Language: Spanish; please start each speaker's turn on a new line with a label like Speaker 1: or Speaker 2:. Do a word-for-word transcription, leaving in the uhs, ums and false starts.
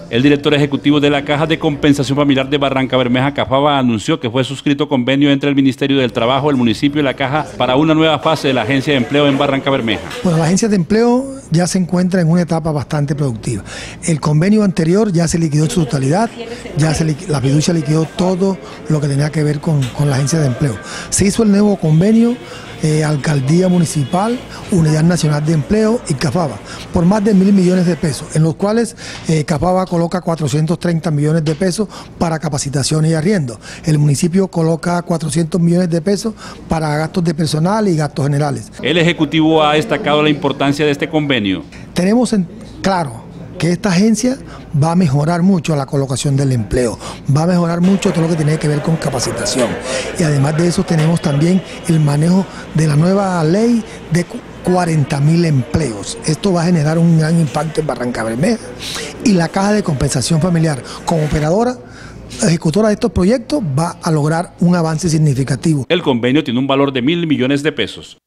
Speaker 1: El director ejecutivo de la Caja de Compensación Familiar de Barrancabermeja, Cafaba, anunció que fue suscrito convenio entre el Ministerio del Trabajo, el municipio y la Caja para una nueva fase de la Agencia de Empleo en Barrancabermeja.
Speaker 2: Bueno, la Agencia de Empleo ya se encuentra en una etapa bastante productiva. El convenio anterior ya se liquidó en su totalidad, ya se liquidó, la fiducia liquidó todo lo que tenía que ver con, con la Agencia de Empleo. Se hizo el nuevo convenio eh, Alcaldía Municipal, Unidad Nacional de Empleo y Cafaba, por más de mil millones de pesos, en los cuales eh, Cafaba coloca cuatrocientos treinta millones de pesos para capacitación y arriendo. El municipio coloca cuatrocientos millones de pesos para gastos de personal y gastos generales.
Speaker 1: El Ejecutivo ha destacado la importancia de este convenio.
Speaker 2: Tenemos en claro que esta agencia va a mejorar mucho la colocación del empleo, va a mejorar mucho todo lo que tiene que ver con capacitación. Y además de eso tenemos también el manejo de la nueva ley de cuarenta mil empleos. Esto va a generar un gran impacto en Barrancabermeja y la Caja de Compensación Familiar, como operadora ejecutora de estos proyectos, va a lograr un avance significativo.
Speaker 1: El convenio tiene un valor de mil millones de pesos.